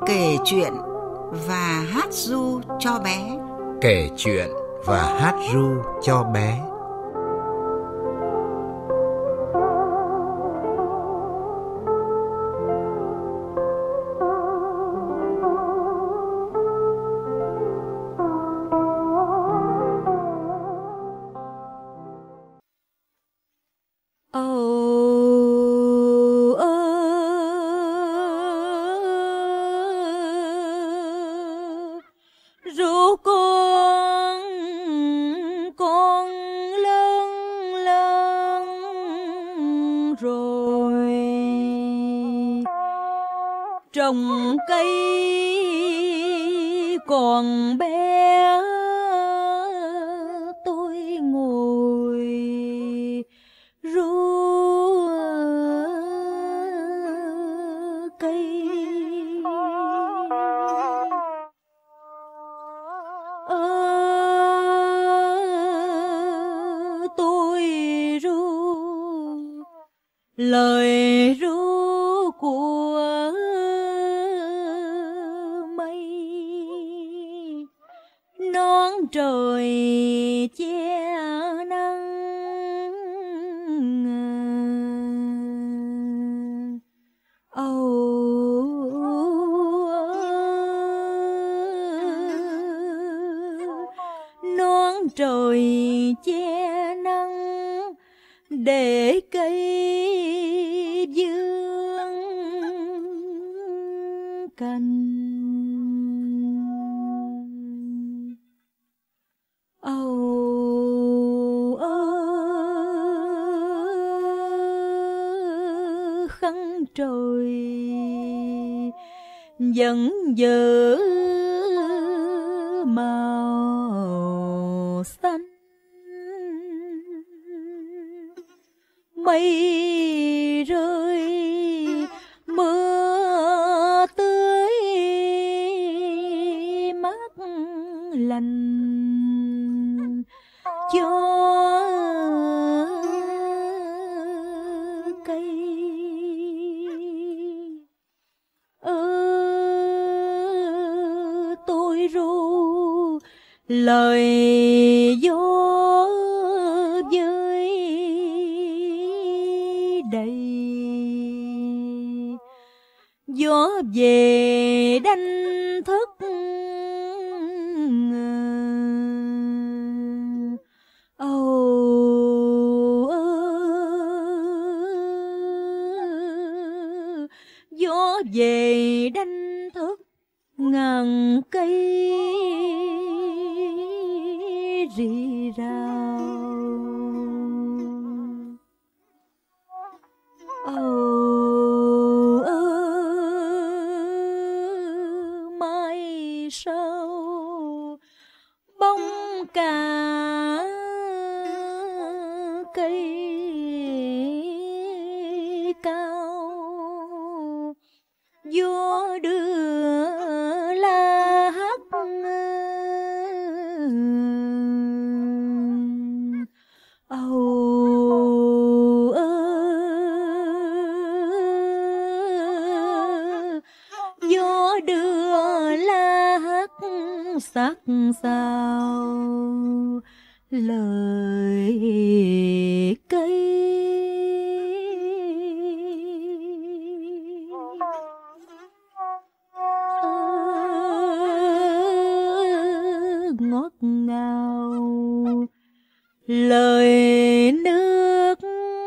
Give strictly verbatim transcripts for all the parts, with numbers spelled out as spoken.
Kể chuyện và hát ru cho bé. Kể chuyện và hát ru cho bé. Ru con, con lớn lớn rồi, trồng cây còn bé, tôi ngồi ru cây. Ơ, tôi ru lời ru của mây, nón trời che nắng. Âu nón trời che nắng để cây dương cành. Âu ơ khăn trời vẫn dở màu xanh, mây rơi mưa tưới mát lành cho cây. Ơ tôi ru lời gió với đầy, gió về đánh thức âu ơ, gió về đánh thức ngàn cây rì rào. Âu ơ mai sau bóng cả cây cao, gió đưa la hắt. Âu ơ gió đưa la hắt sắc sao lời cây. Ngọt ngào lời nước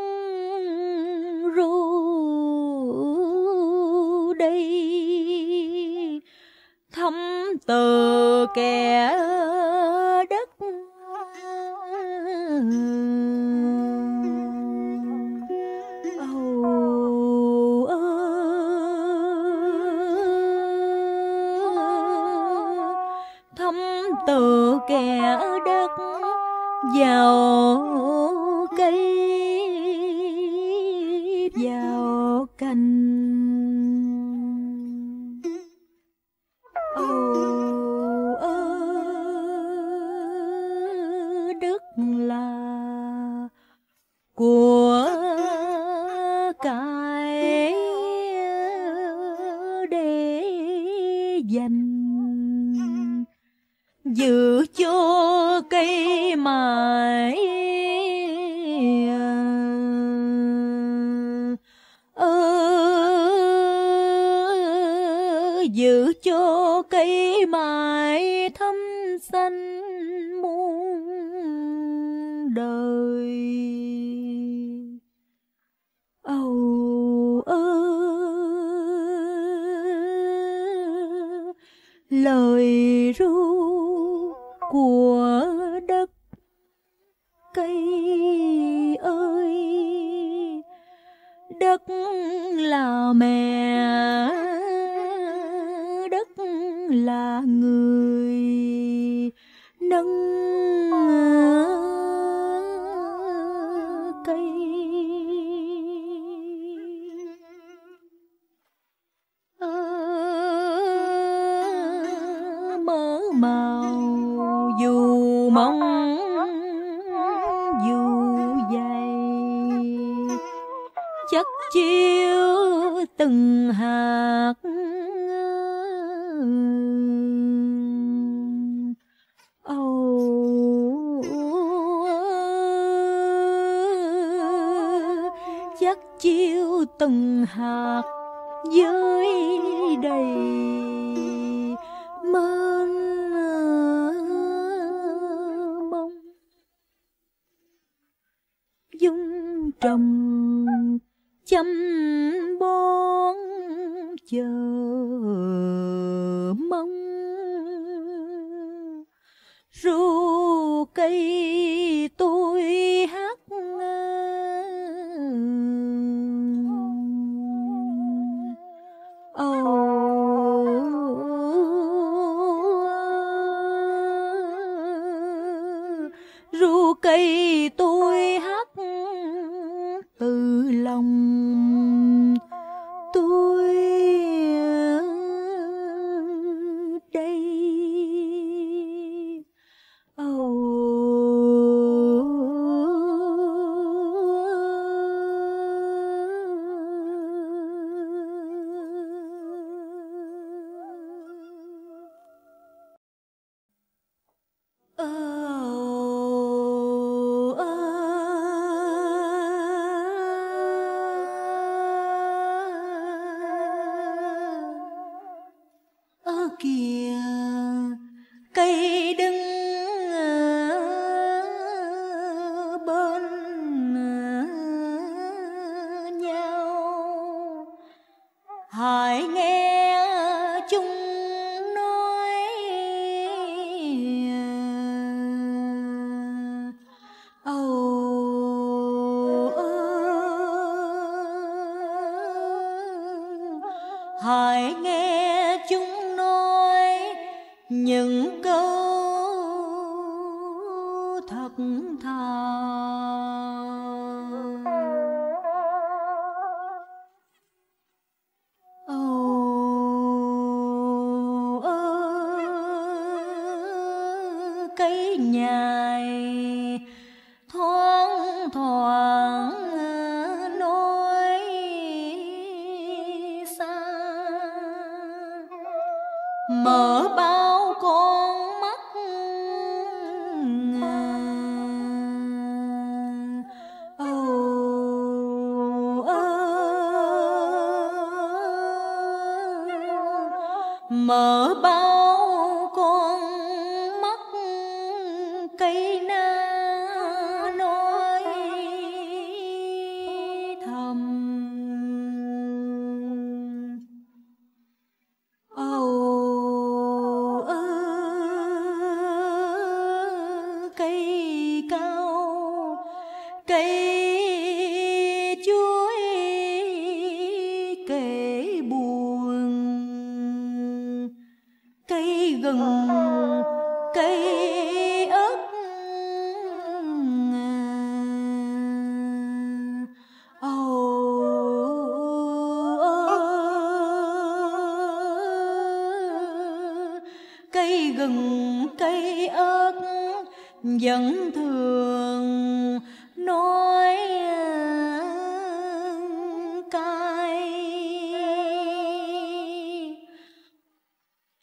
ru đây, thấm từ kẻ đất. Âu ơ thấm từ kẻ đất vào cây vào cành. Âu ơ đất là của cải để dành, giữ cho cây mãi ơ, giữ cho cây mãi thắm xanh muôn đời. Âu ơ, lời ru của đất cây ơi, đất là mẹ, đất là người nâng cây. Mơ màu dù mong dù dày, chắc chiêu từng hạt âu, chắc chiêu từng hạt dưới đầy mênh mông. Dung trồng chăm bón chờ mong, ru cây tôi hát âu. Ru cây tôi hát từ lòng tôi đây âu. Kìa cây đứng bên nhau, hãy nghe chúng nói âu ơ, hãy nghe chúng những câu thật thà. Âu ơ, cây nhài thoáng thoảng nói xa, mở bao con mắt âu ơ, mở bao con mắt cây na nói thầm âu ơ, cây cao cây chuối kể buồn, cây gừng cây ớt âu ơ, cây gừng cây ớt vẫn thường nói cay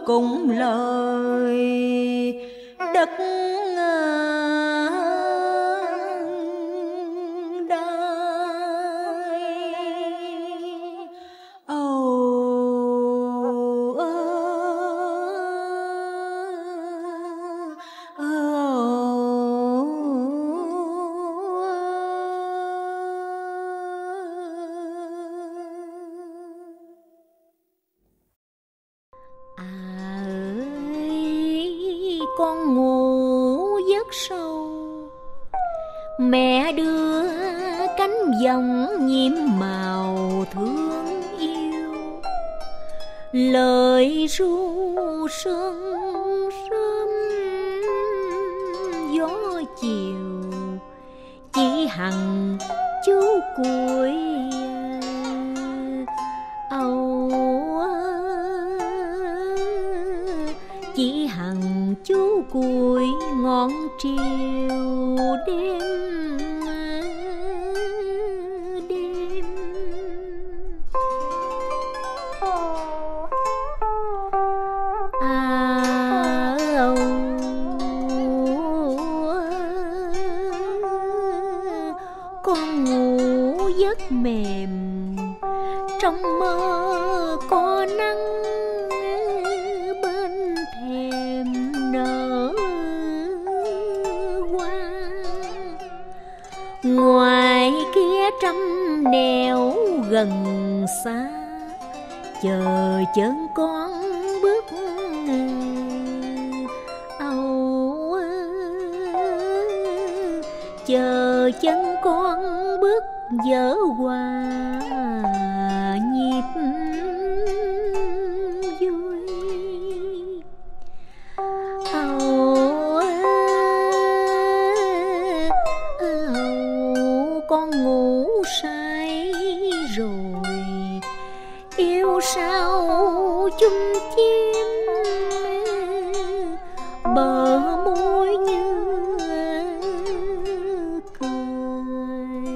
cùng lời đất con ngủ giấc sâu, mẹ đưa cánh dòng nhiễm màu thương yêu, lời ru sương sớm gió chiều, chỉ hằng chú cuối âu, chỉ hằng chú cuối ngọn triều đêm đêm. À, âu, con ngủ giấc mềm, trong mơ có nắng bên thềm nở hoa, ngoài kia trăm nẻo gần xa, chờ chân con bước âu, chờ chân con bước dở qua nhịp vui âu, âu, con ngủ say rồi, yêu sao chung chim bờ môi như cười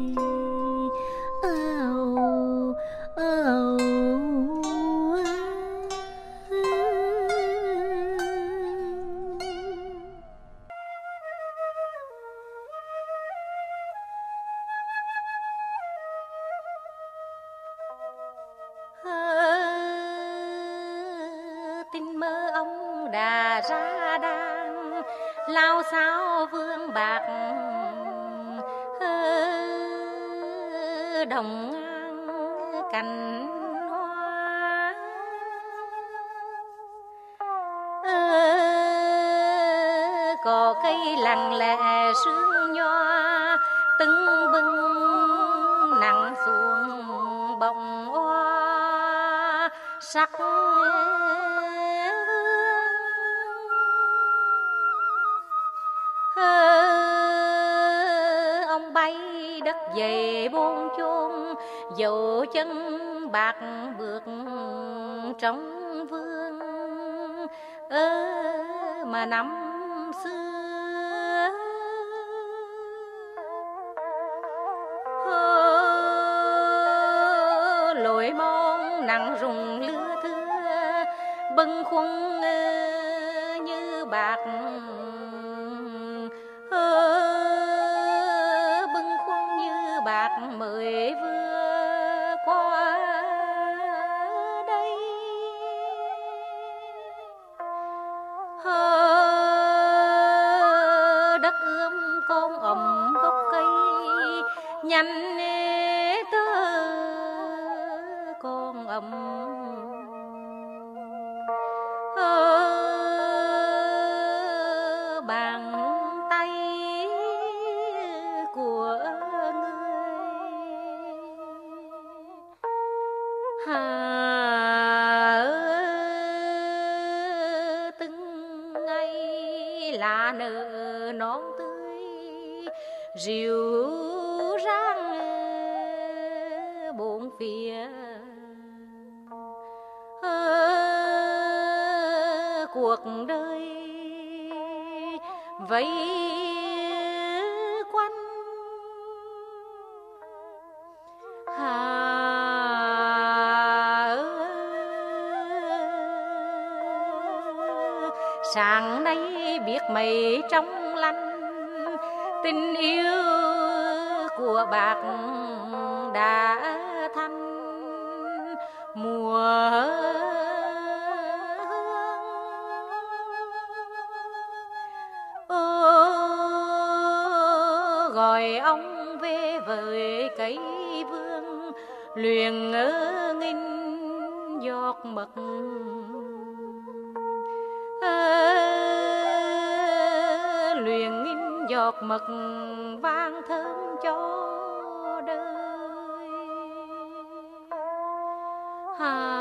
âu, âu. Tin mơ ông đà ra đang lao sao vương bạc đồng ngang cành hoa, cỏ cây lặng lẽ sương nhoa tưng bừng nặng xuống bông hoa sắc ông bay đất dày bốn chôn, dẫu chân bạc bước trong vương ơ mà năm xưa lội mòn nặng rùng lưa thưa bâng khuâng như bạc bâng khuâng như bạc mới vừa qua đây. Đất ươm con ẩm gốc cây nhanh tơ con ẩm bàn tay của người hà từng ngày là nở non tươi rượu rang bốn phía cuộc đời vây quanh hà sáng nay biết mấy trong lành, tình yêu của bác đã thành mùa gọi ông về với cây vương, luyện ngỡ nghìn giọt mật, à, luyện nghìn giọt mật vang thơm cho đời. À,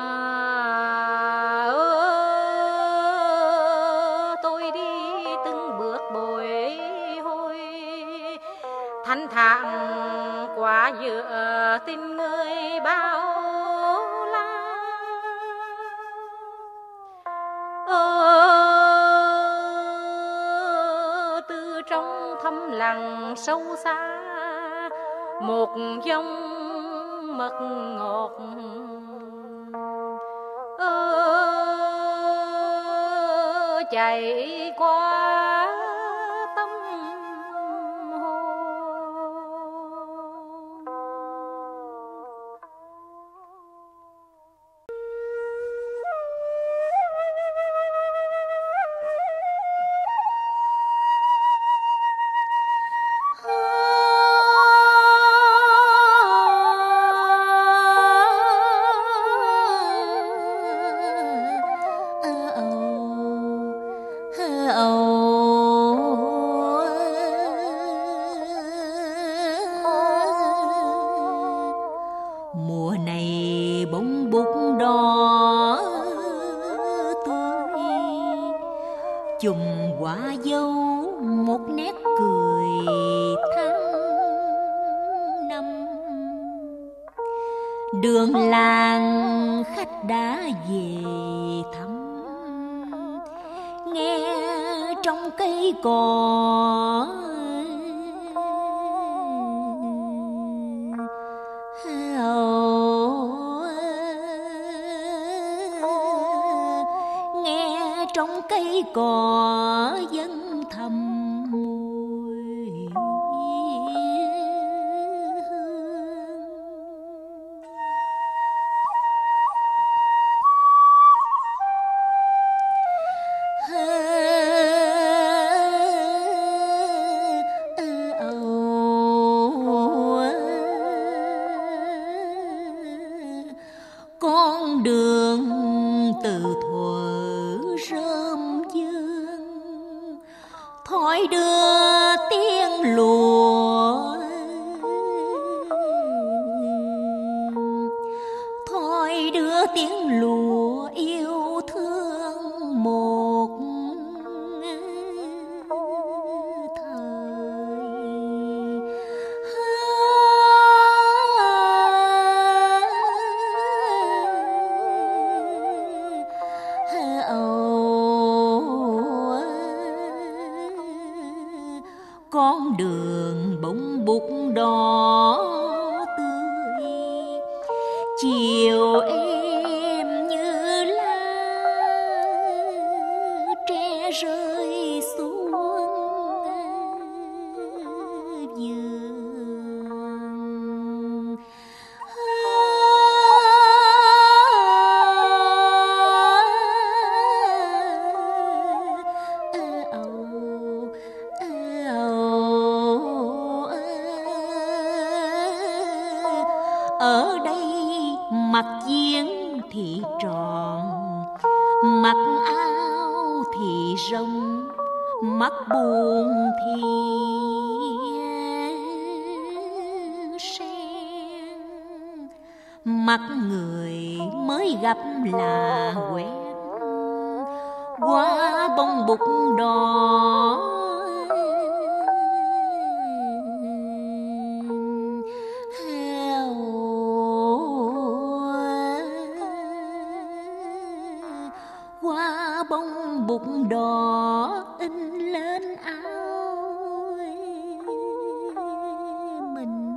tôi đi từng bước bồi hồi, thanh thản qua giữa tình người bao la. Ờ, từ trong thâm lặng sâu xa, một dòng mật ngọt ờ, chảy qua tâm hồn. Mùa này bông bút đỏ tươi, chùm quả dâu một nét cười tháng năm. Đường làng khách đã về thăm, nghe trong cây cỏ nghe trong cây cỏ dâng thầm mùi con đường từ thuở rơm dương, thoi đưa tiếng lùa, thoi đưa tiếng lùa yêu thương một con đường bông bút đỏ tươi, chiều em như lá tre rơi xuống vườn. Ở đây mặc chiếng thì tròn, mặc áo thì rông, mặc buồn thì sen, mặc người mới gặp là quen, qua bông bút đỏ qua bông bút đỏ in lên áo mình.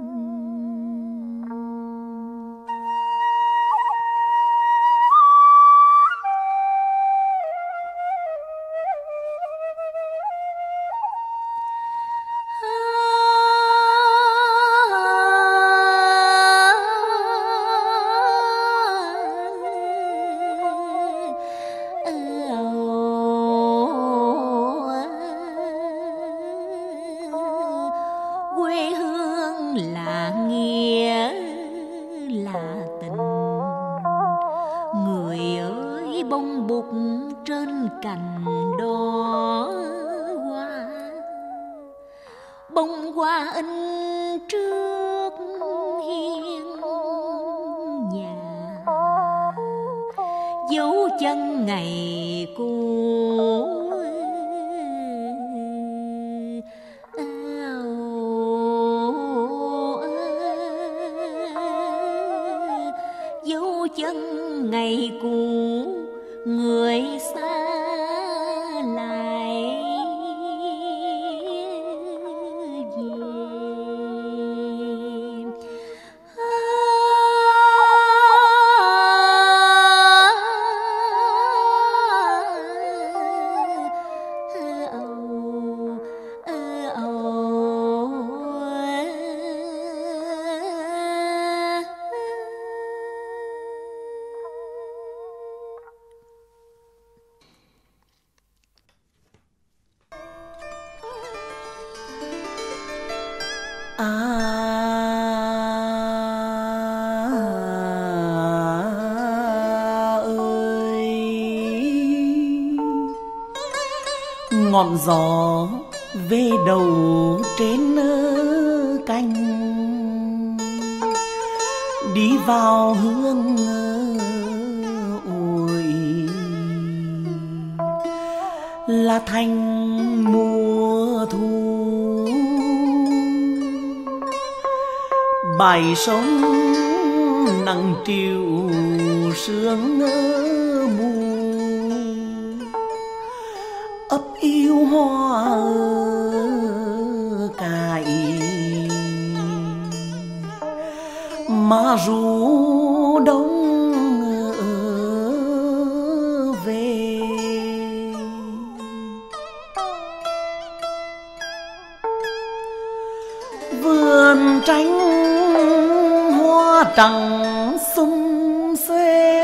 cành đỏ hoa, bông hoa in trước hiên nhà, dấu chân ngày cũ. Dấu chân ngày cũ người xa lại về. À ơi, ngọn gió về đầu trên cành, đi vào hương ôi là thành mùa thu. Bài sông nắng chiều sương mù, ấp yêu hoa cài mà ru đông về. Vườn tranh trắng sum xuê,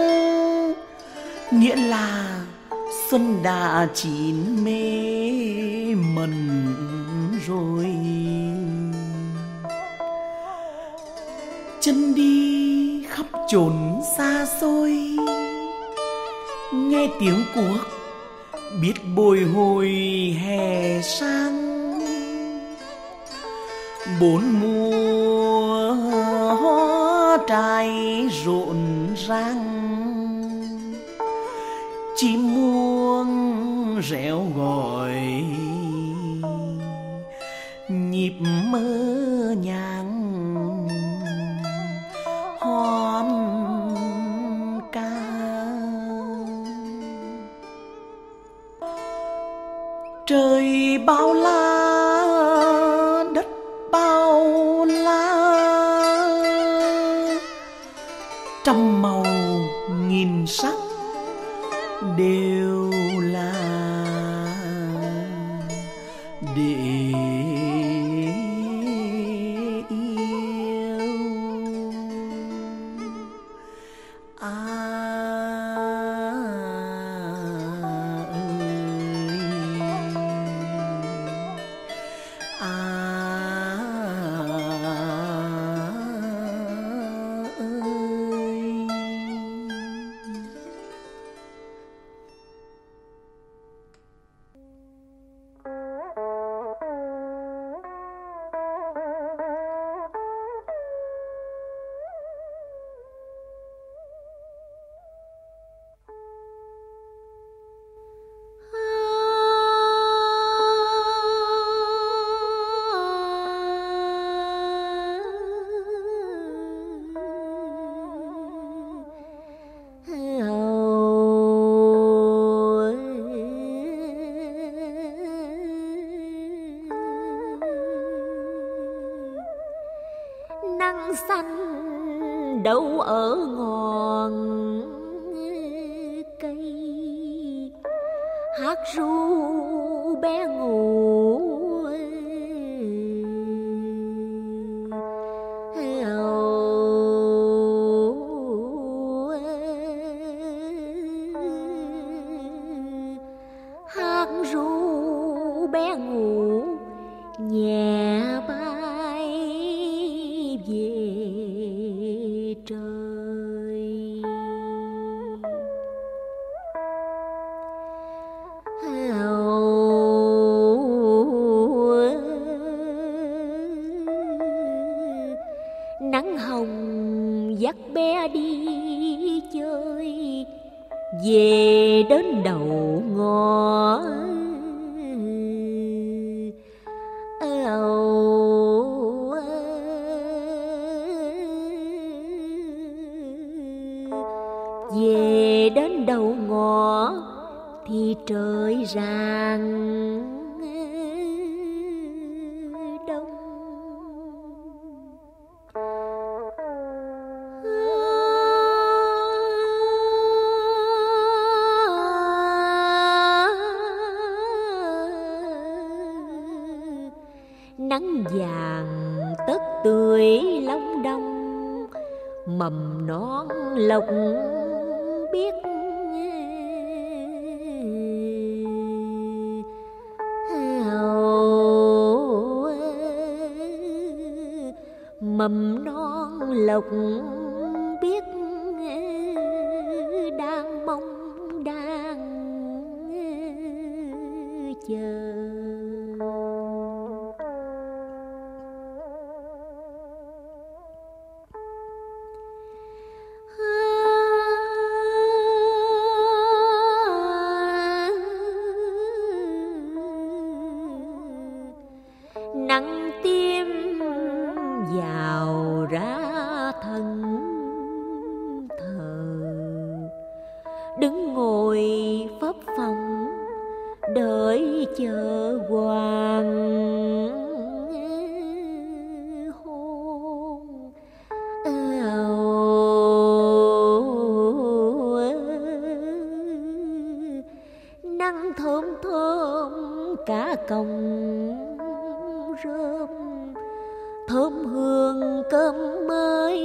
nghĩa là xuân đã chín mê mẩn rồi. Chân đi khắp chốn xa xôi, nghe tiếng cuốc biết bồi hồi hè sang. Bốn mùa hoa trái rộn ràng, chim muông réo gọi nhịp mơ nhàng hoan ca. Trời bao la đất bao la, trăm màu nghìn sắc đều là để yêu. À ơi, à nắng xanh đâu ở ngọn cây, hát ru bé ngủ hát ru bé ngủ nhẹ bay về trời. đồng dắt bé đi chơi, về đến đầu ngõ âu, về đến đầu ngõ thì trời rạng đông. Nắng vàng tất tươi long đong, mầm non lộc biết mầm non lộc biết đang mong đang chờ. Nắng tím vào ra thân thờ, đứng ngồi phấp phồng đợi chờ hoàng hôn. Nắng thơm thơm cả còng rơm, thơm hương cơm mới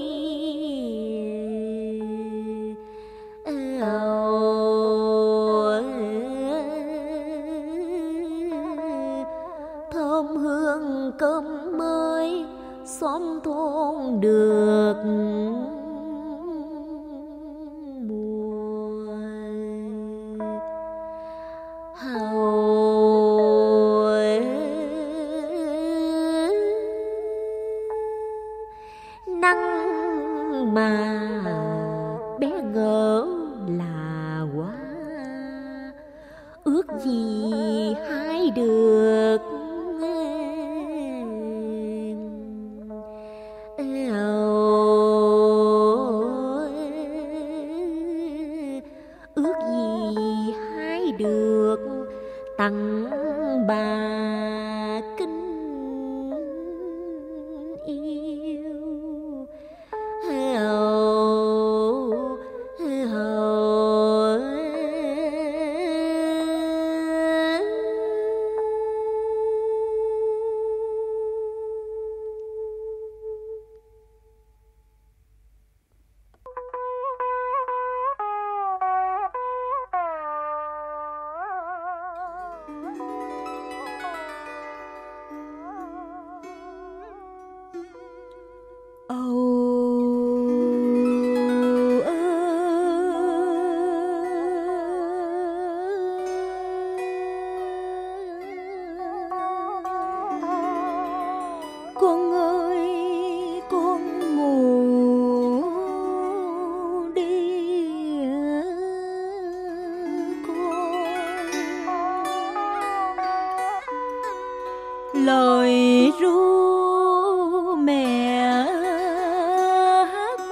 thơm hương cơm mới xóm thôn được mùa. Hầu nắng mà bé ngỡ là quá, ước gì hái được ước gì hái được tặng bà kính yêu. Con ơi con ngủ đi con, lời ru mẹ hát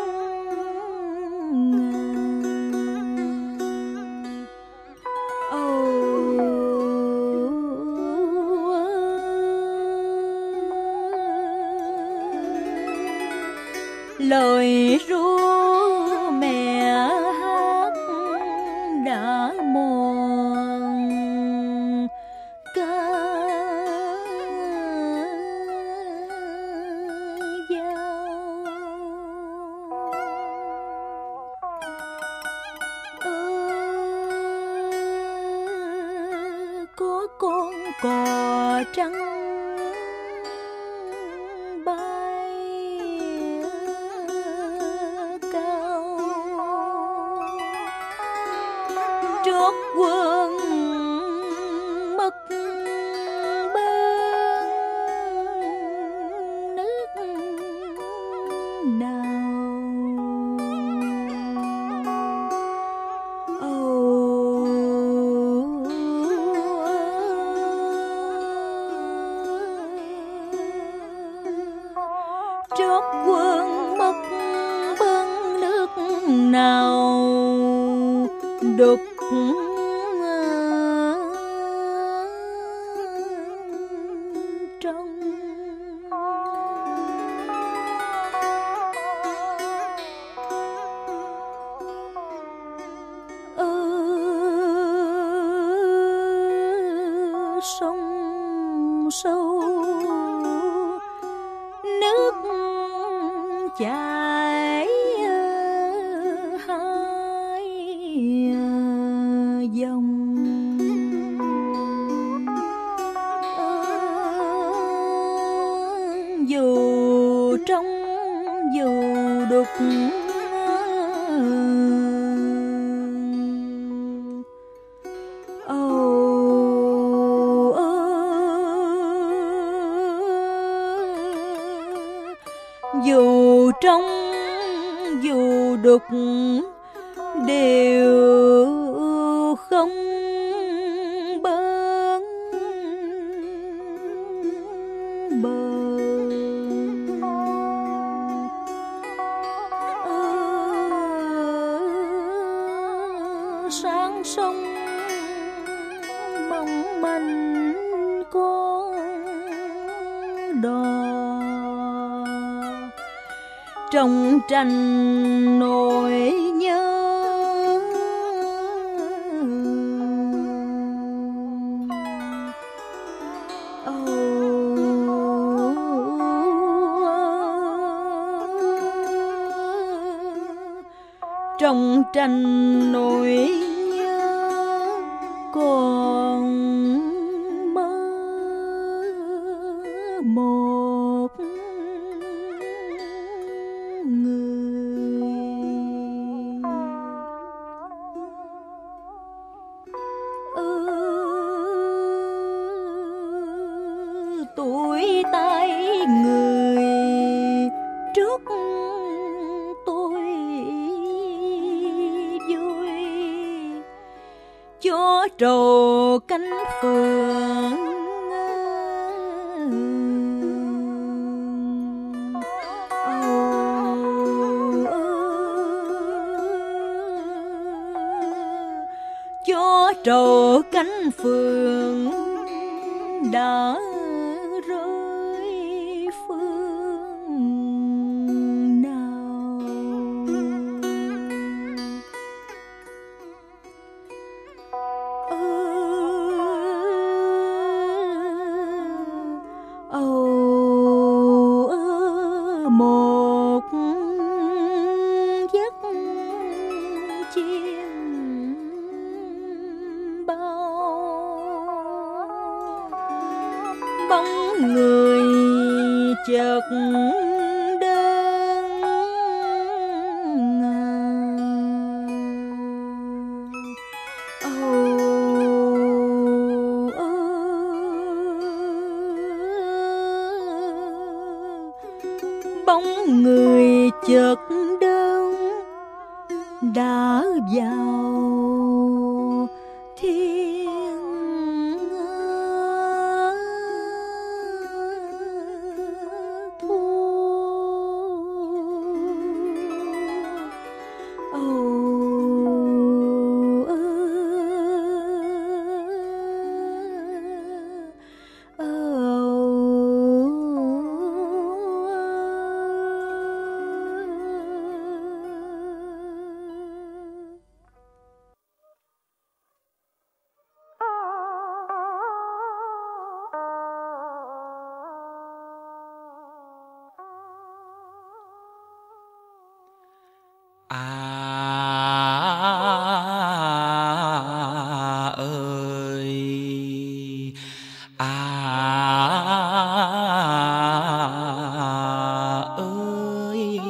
lời ru mẹ hát đã mòn ca dao. Ơ có con cò trắng trước quân mất bên nước Trót quân mất bưng nước nào đục trong. Ơ sông sâu nước chảy hai dòng. Dù trong dù đục dù trong dù đục đều không bến bờ. Sáng sông mong manh con đò trong tranh nỗi nhớ. Trong tranh nỗi nhớ còn mơ một người. Ừ, tuổi tay người trước tôi vui cho trầu cánh phượng. Cho trầu cánh phượng đã rơi phương nào. Âu một giấc chim bóng người chợt đơn. Âu bóng người chợt đơn đã vào thiên thu. À ơi à ơi,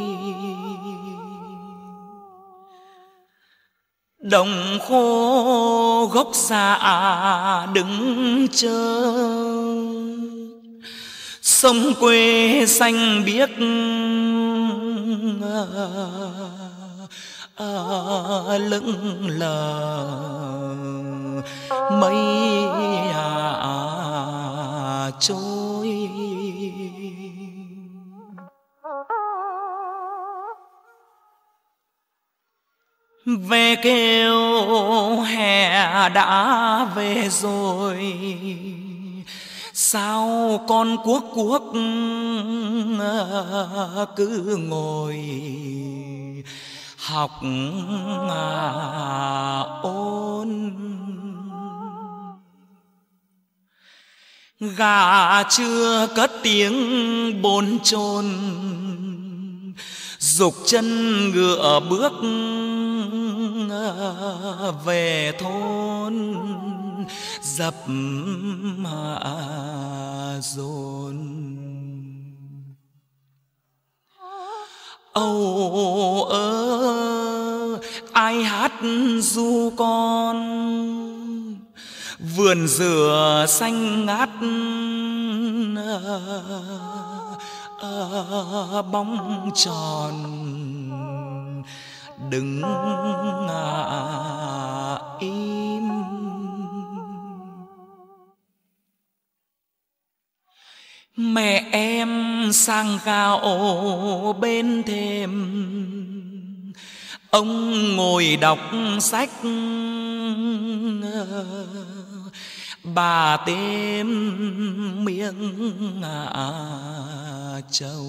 đồng khô gốc xa đứng chờ, sông quê xanh biếc à, lững lờ mây à, à, trôi. Về kêu hè đã về rồi, sao con cuốc cuốc cứ ngồi học à, ôn. Gà chưa cất tiếng bồn chồn, dục chân ngựa bước về thôn dập dồn. Âu ơ ai hát ru con, vườn dừa xanh ngát bóng tròn đứng à, im. Mẹ em sang gạo bên thềm, ông ngồi đọc sách, bà têm miếng à, trầu.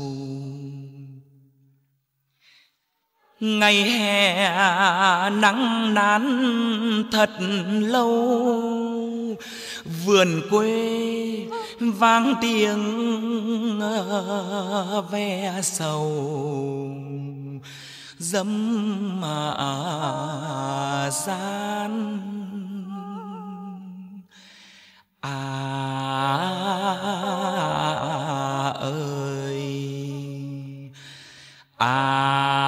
Ngày hè nắng nán thật lâu, vườn quê vang tiếng ve sầu dẫm à, gian. À ơi à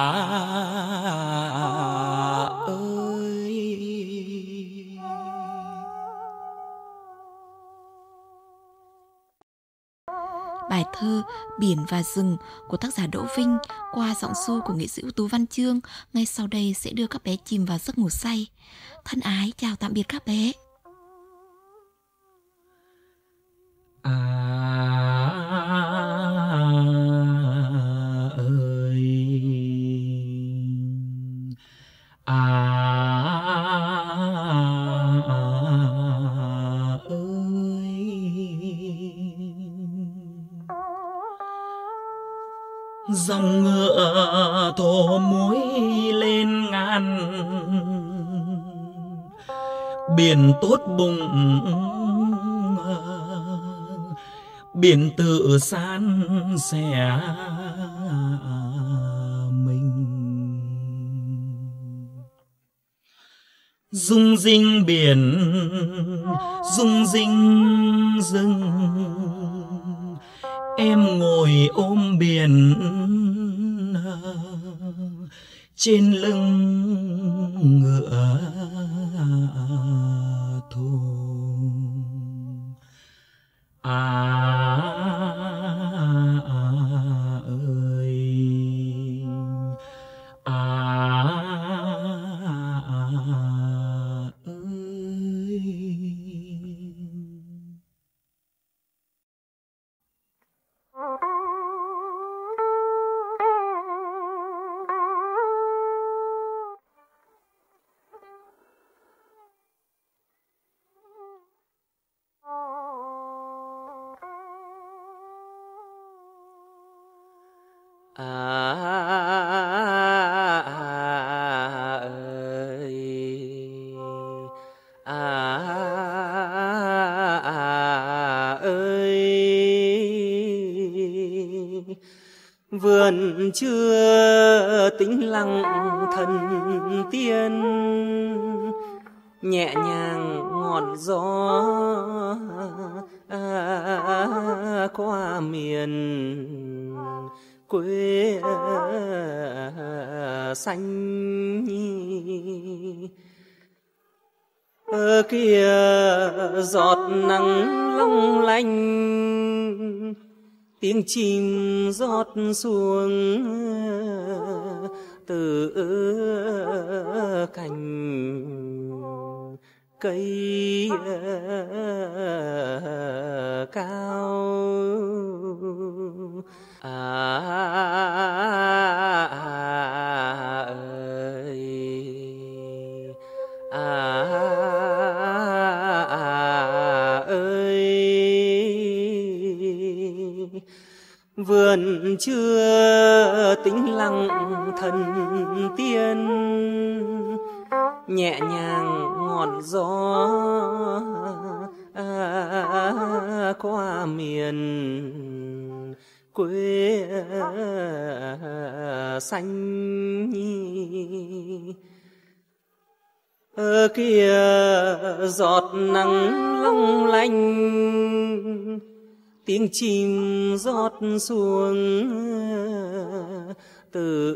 ơi. Bài thơ Biển và Rừng của tác giả Đỗ Vinh qua giọng ru của nghệ sĩ ưu tú Văn Chương ngay sau đây sẽ đưa các bé chìm vào giấc ngủ say. Thân ái chào tạm biệt các bé. À ơi à ơi. Dòng ngựa thổ muối lên ngàn, biển tốt bụng biển tự san sẻ mình. Rung rinh biển rung rinh rừng, em ngồi ôm biển trên lưng ngựa thồ. À, à ơi à, à ơi. À ơi à ơi. Vườn chưa tĩnh lặng thần tiên, nhẹ nhàng ngọn gió à, qua miền quê xanh. Ở kia giọt nắng long lanh, tiếng chim rót xuống từ cành cây cao. À, à ơi à, à ơi, vườn chưa tĩnh lặng thần tiên, nhẹ nhàng ngọn gió à, qua miền quê xanh nhi. Ở kia giọt nắng long lanh, tiếng chim rót xuống từ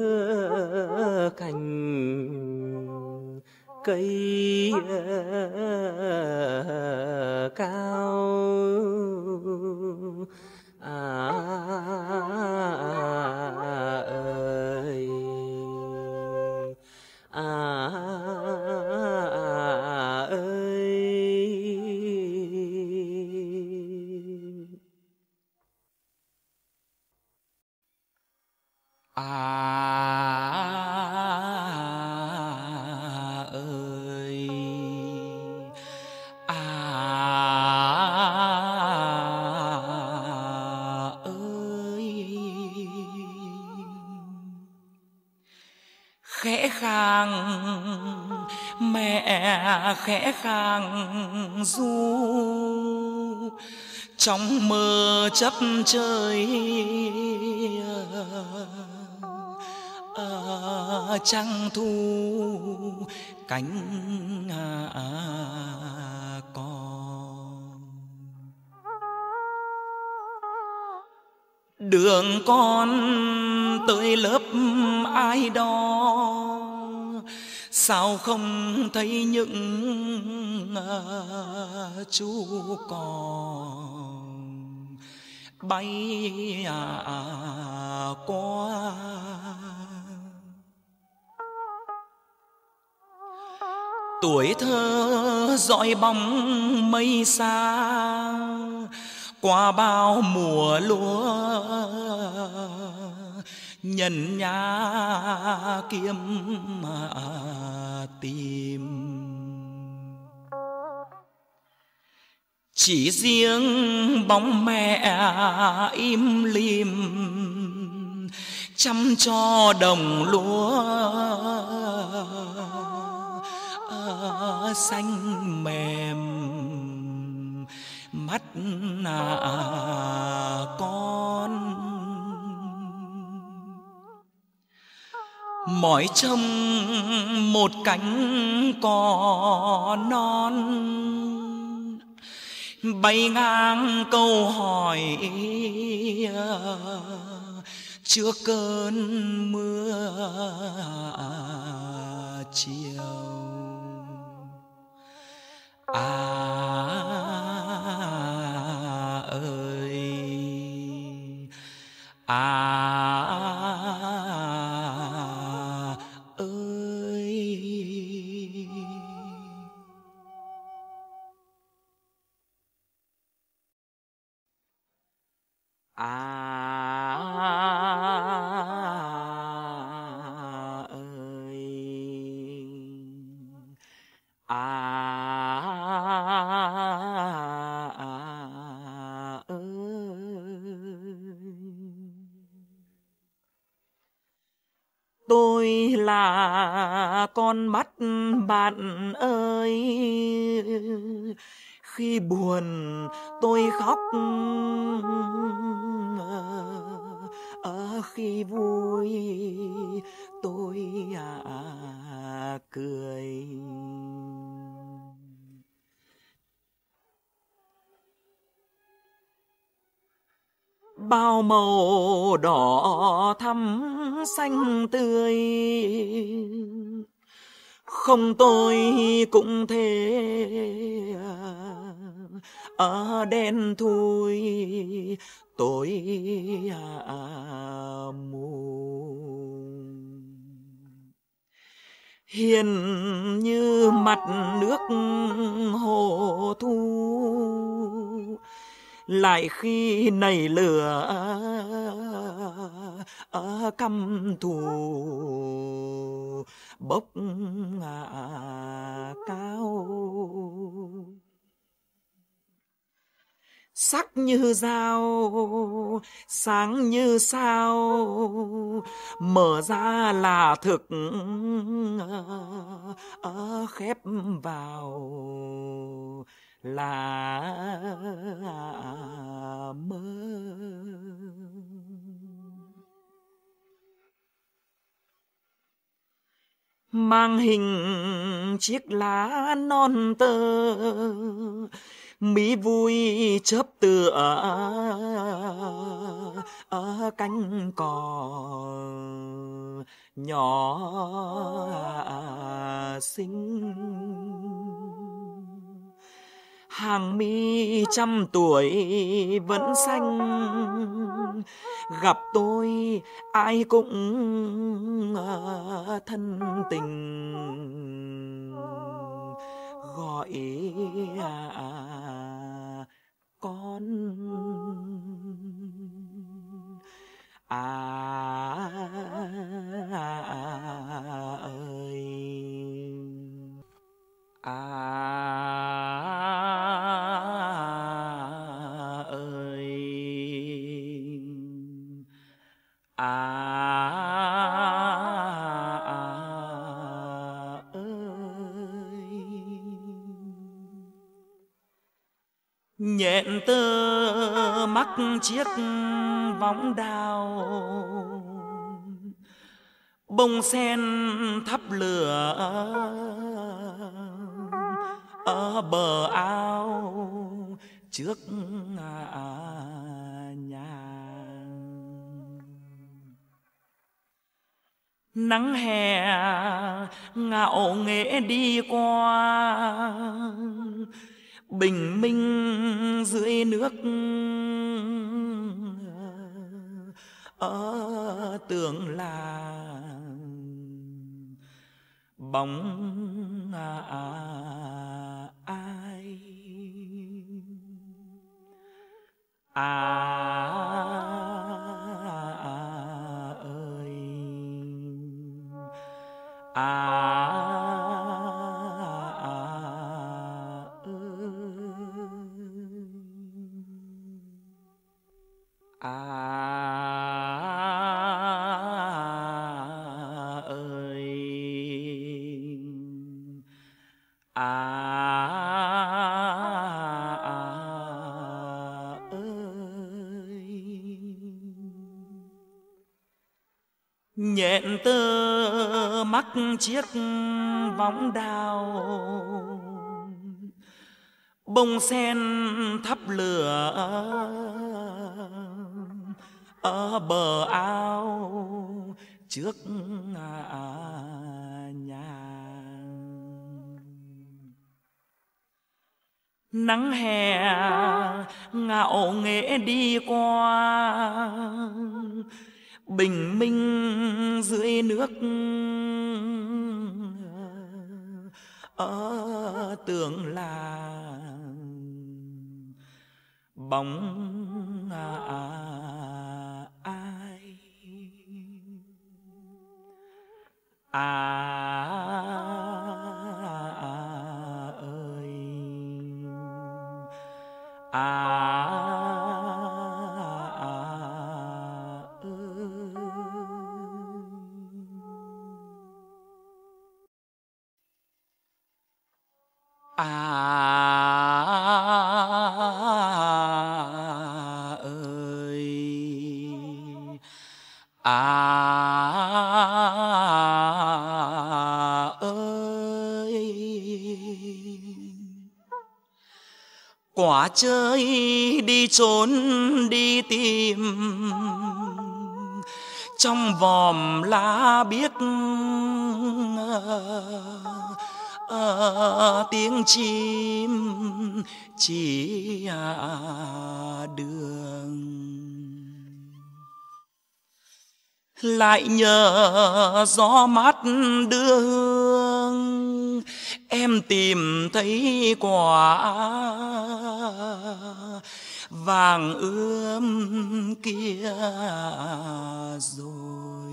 cành cây cao. À, à ơi à, à ơi. À ơi à ơi, khẽ khàng mẹ khẽ khàng ru, trong mơ chấp trời à, trăng thu cánh à, con. Đường con tới lớp ai đó, sao không thấy những à, chú con bay à, à, qua. Tuổi thơ dõi bóng mây xa, qua bao mùa lúa nhân nhã kiếm mà tìm. Chỉ riêng bóng mẹ im lìm chăm cho đồng lúa xanh mềm mắt à, con. Mỏi trông một cánh cò non bay ngang câu hỏi trước cơn mưa chiều. À ơi à ơi. À ơi à tôi là con mắt bạn ơi, khi buồn tôi khóc, ở khi vui tôi à, cười. Bao màu đỏ thắm xanh tươi, không tôi cũng thế ở đen thui tôi à, mù. hiền như mặt nước hồ thu, lại khi nảy lửa ở căm thù bốc cao. Sắc như dao, sáng như sao, mở ra là thực, khép vào là mơ. Mang hình chiếc lá non tơ, mỹ vui chớp tựa ở cánh cò nhỏ xinh. Hàng mi trăm tuổi vẫn xanh, gặp tôi ai cũng thân tình, gọi con à ơi à ơi à nhện tơ mắc chiếc võng đào, bông sen thắp lửa ở bờ ao trước nhà. Nắng hè ngạo nghễ đi qua, bình minh dưới nước ở tưởng là bóng à, à, ai à, à ơi à. Nhện tơ mắc chiếc võng đào, bông sen thắp lửa ở bờ ao trước nhà. Nắng hè ngạo nghễ đi qua, bình minh dưới nước ở tưởng là bóng à, à, ai à, à ơi à. À ơi à ơi, quả chơi đi trốn đi tìm trong vòm lá biếc, À, tiếng chim chỉ à, đường lại nhờ gió mát đưa hương, em tìm thấy quả vàng ươm kia rồi.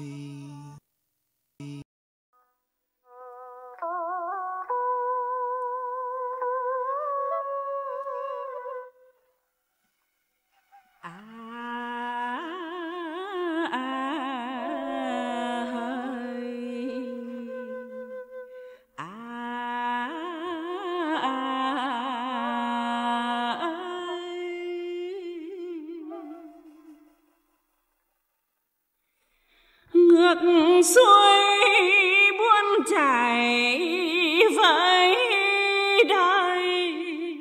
Ngược xuôi buôn chảy với đời,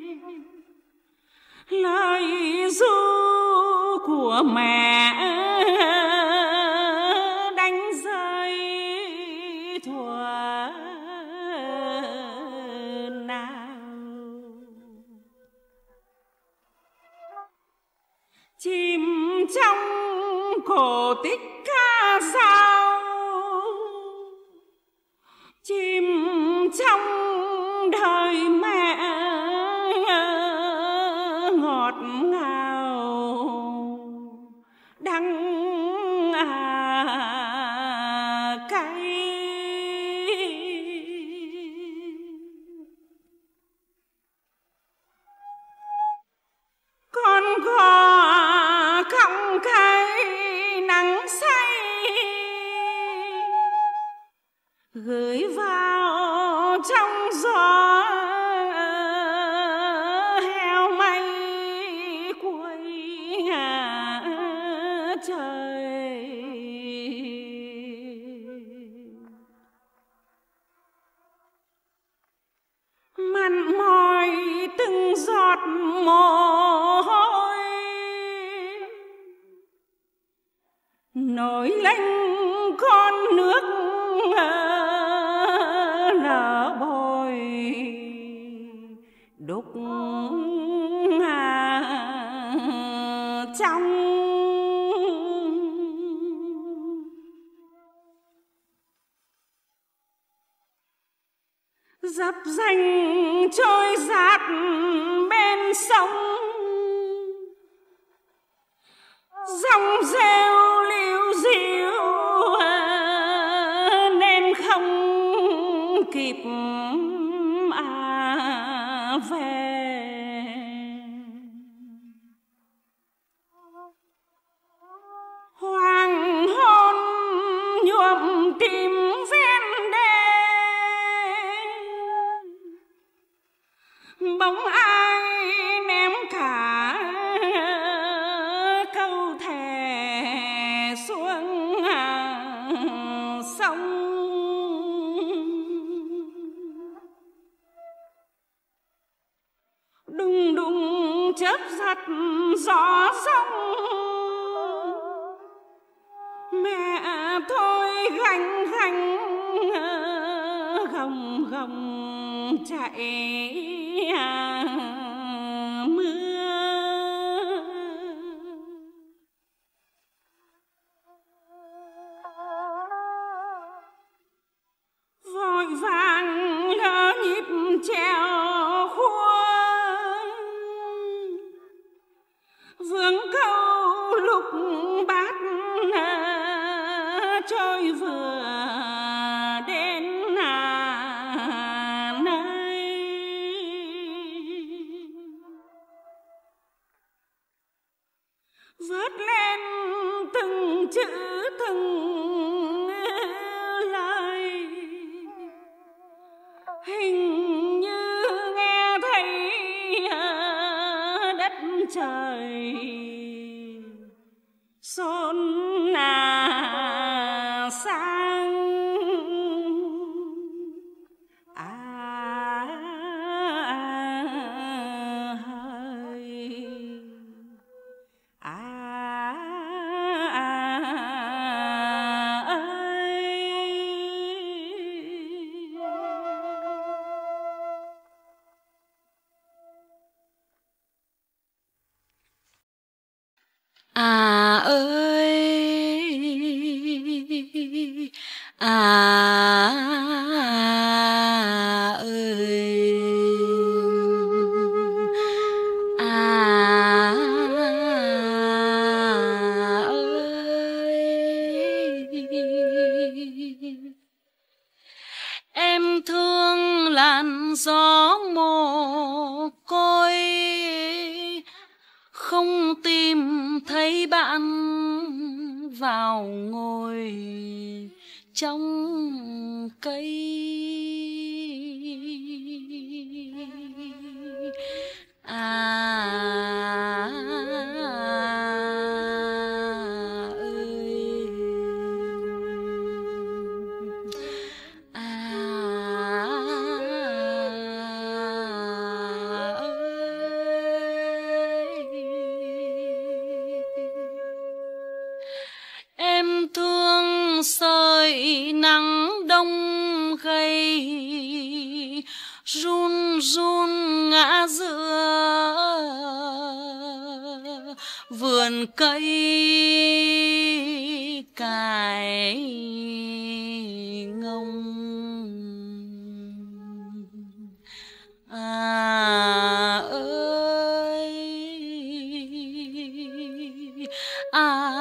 lời ru của mẹ đánh rơi thuở nào. Chìm trong cổ tích ca dao, chìm trong đời mẹ ngọt ngào đắng à cay. Con gò cọng cây nắng say gửi vào trong gió heo may cuối trời. Mặn mòi từng giọt mồ hôi nổi lênh con nước lở bồi đục trong. Dập dành trôi dạt bên sông, dòng rêu liu dịu nên không kịp à về. Hoàng hôn nhuộm tim ven đê, bóng ai ném cả câu thề xuống sông. Đùng đùng chớp giật gió sông, mẹ thôi gánh gánh gồng gồng chạy mưa. Vội vàng lỡ nhịp trèo khua, vướng câu lục bát trôi vừa đến à nơi. Vớt lên từng chữ từng lời, hình như nghe thấy đất trời xôn à sang. À, à, hơi. À, à, ơi. À ơi, à ơi à ơi, em thương làn gió mồ côi, không tìm thấy bạn vào ngồi trong cây. À ơi à em thương sợi nắng đông gầy, run run ngã giữa vườn cây cài ngông. À ơi à